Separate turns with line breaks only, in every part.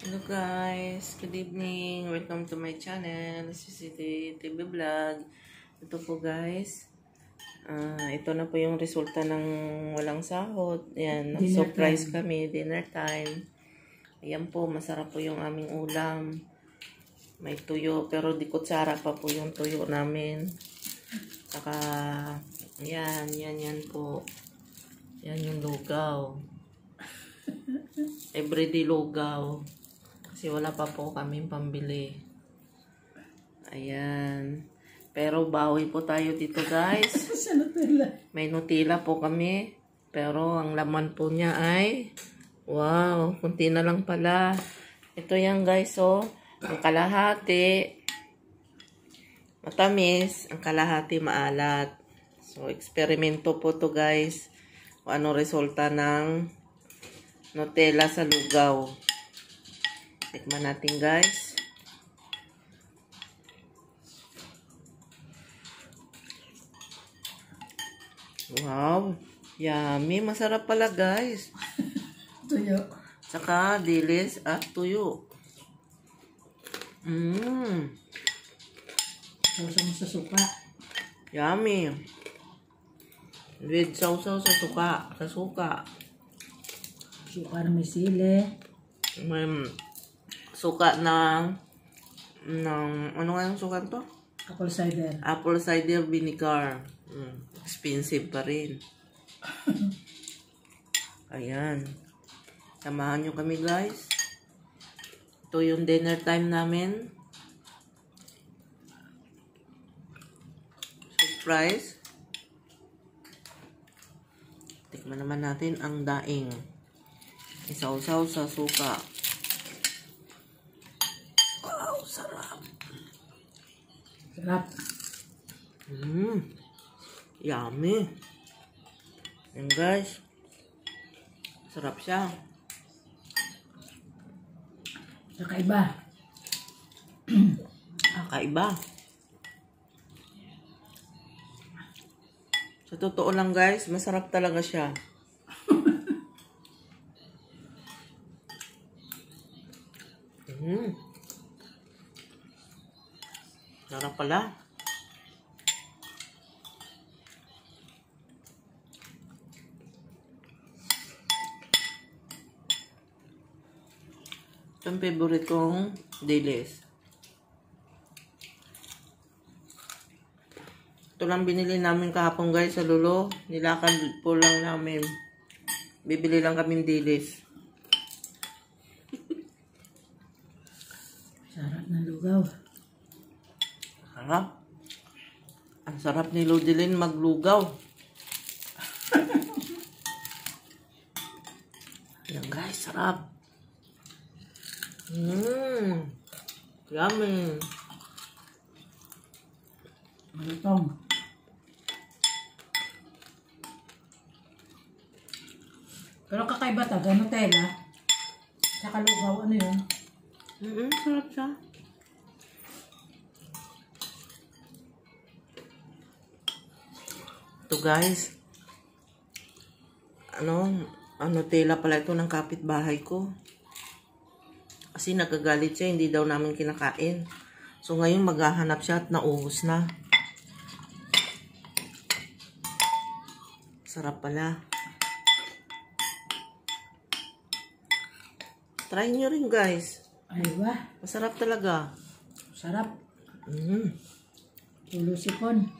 Hello guys, good evening. Welcome to my channel, CCTV Vlog. Ito po guys, ito na po yung resulta ng walang sahod. Yan, surprise kami, dinner time. Ayan po, masarap po yung aming ulam. May tuyo, pero di kutsara pa po yung tuyo namin. Saka, yan po. Yan yung lugaw. Everyday lugaw. Kasi wala pa po kaming pambili. Ayan. Pero bawi po tayo dito guys.
Sa Nutella.
May Nutella po kami. Pero ang laman po niya ay, wow, kunti na lang pala. Ito yan guys, oh. Ang kalahati matamis, ang kalahati maalat. So, eksperimento po to guys. Kung ano resulta ng Nutella sa lugaw. Tikman natin guys. Wow. Yummy. Masarap pala guys.
Tuyo.
Saka dilis at tuyo.
Sausaw mo sa suka.
Yummy. With sausaw sa suka. Sa suka.
Suka na may sili.
May suka ng ano nga yung suka to?
Apple cider.
Apple cider vinegar. Expensive pa rin. Ayan. Samahan nyo kami guys. Ito yung dinner time namin. Surprise. Tikman naman natin ang daing. Isaw-saw sa suka. Wow, sarap.
Sarap.
Yummy. Yan guys. Sarap siya.
Kakaiba.
Kakaiba. Sa totoo lang guys, masarap talaga siya. Sarap pala. Ito ang favorite kong dilis. Ito lang binili namin kahapon guys sa Lulo. Nilakad po lang namin. Bibili lang kaming dilis.
Sarap ng lugaw.
Sarap. Ang sarap ni Ludilin maglugaw. Yan guys, sarap. Yummy.
Malutong. Pero kakaiba taga Nutella. Saka lugaw, ano yun?
Sarap siya. Ito guys. Nutella pala ito ng kapitbahay ko. Kasi nagagalit siya, hindi daw namin kinakain. So ngayon maghahanap siya at naubos na. Sarap pala. Try nyo rin guys.
Ay ba?
Masarap talaga.
Sarap. Tulusipon.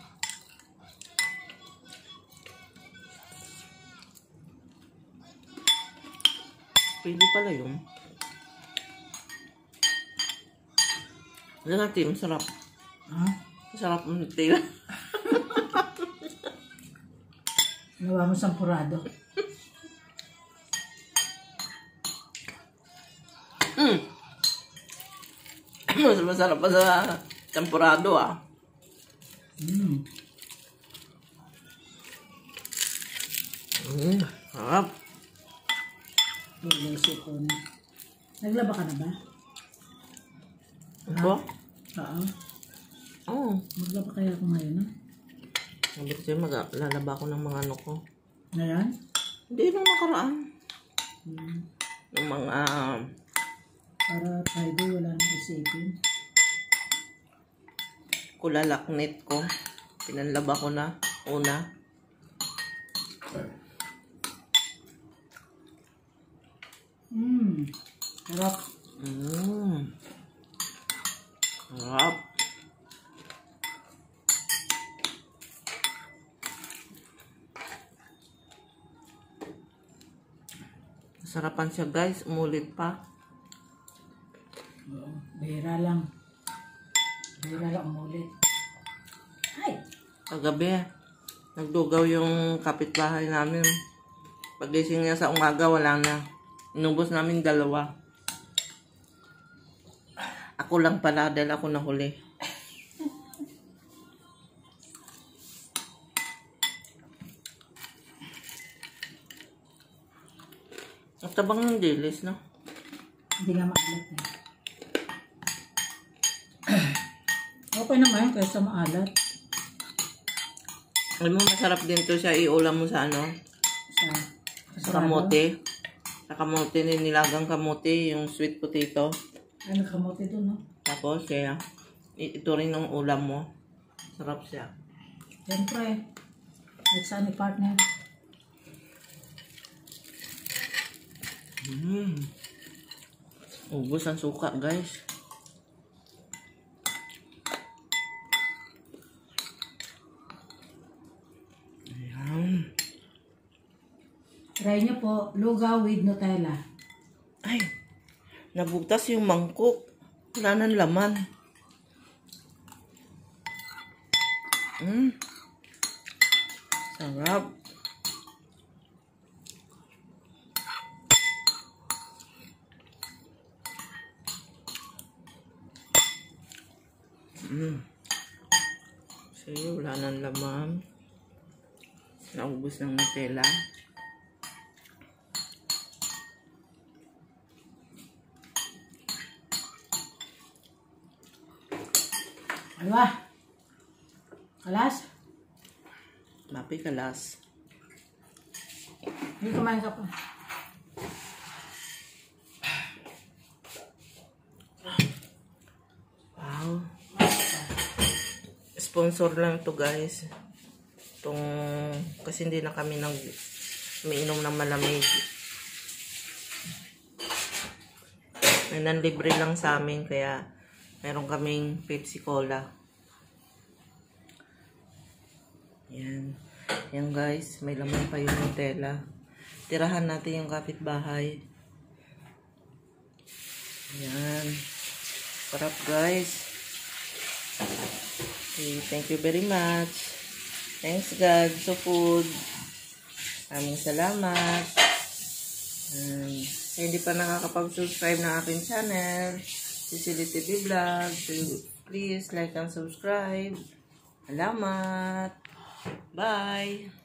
Pwede pala yun. Yan natin, masarap. Masarap ng Nutella.
Nawa mo sampurado.
Mas masarap pa sa champurado Sarap.
Tulusipon. Naglaba ka na ba?
Ito?
Oo.
Oo.
Maglaba kaya ako ngayon, no?
Sabi ko sa'yo, maglalaba ko ng mga ano ko.
Ngayon?
Hindi nung nakaraan. Yung mga
Para Friday wala nang isipin.
Kulalaknit ko. Pinanlaba ko na. Una.
Sarap.
Sarap. Sarapan siya guys. Umulit pa.
Oo, bihira lang. Bihira lang umulit. Ay!
Kagabi, nagdugaw yung kapitbahay namin. Pagising niya sa umaga, wala na. Inubos namin 2. Ako lang pala dahil ako nahuli. Ang tabang ng dilis, no?
Hindi nga maalat eh. Okay naman kaysa maalat.
Alam mo, masarap din to siya. Iulam mo sa ano? Sa kamote. Sa kamote, nilagang kamote, yung sweet potato.
Ay, may kamote doon, no?
Tapos, kaya, ito rin ang ulam mo. Sarap siya.
Siyempre. Like sa ni partner.
Ubus ang suka, guys. Ayan.
Try nyo po, lugaw with Nutella.
Ay, nabugtas yung mangkok. Wala nang laman. Sarap. Kasi wala nang laman. Naubos ng Nutella.
Alwa. Kalas?
Mapi kalas.
Hindi kumain ka pa.
Wow. Sponsor lang to guys. Kasi hindi na kami umiinom ng malamig. May nanlibre lang sa amin kaya meron kaming Pepsi Cola. Yan. Yan guys, may laman pa yung Nutella. Tirahan natin yung kapitbahay. Yan. Sarap guys. Okay, thank you very much. Thanks God sa food. Maraming salamat. Hindi pa nakakapag-subscribe ng aking channel, Cecily TV Vlog, please like and subscribe. Salamat. Bye.